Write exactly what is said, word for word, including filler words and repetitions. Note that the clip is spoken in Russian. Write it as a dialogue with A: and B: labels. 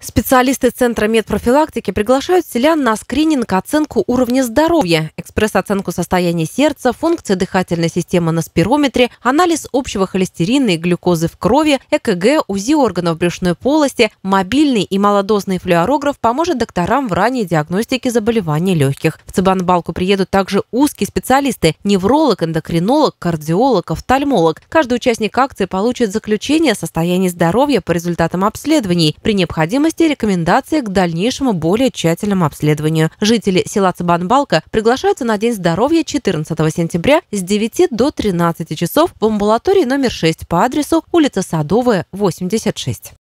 A: Специалисты Центра медпрофилактики приглашают селян на скрининг, оценку уровня здоровья, экспресс-оценку состояния сердца, функции дыхательной системы на спирометре, анализ общего холестерина и глюкозы в крови, ЭКГ, УЗИ органов брюшной полости. Мобильный и малодозный флюорограф поможет докторам в ранней диагностике заболеваний легких. В Цыбан-Балку приедут также узкие специалисты – невролог, эндокринолог, кардиолог, офтальмолог. Каждый участник акции получит заключение о состоянии здоровья по результатам обследований. При необходимости рекомендации к дальнейшему более тщательному обследованию. Жители села Цыбан-Балка приглашаются на День здоровья четырнадцатого сентября с девяти до тринадцати часов в амбулатории номер шесть по адресу улица Садовая, восемьдесят шесть.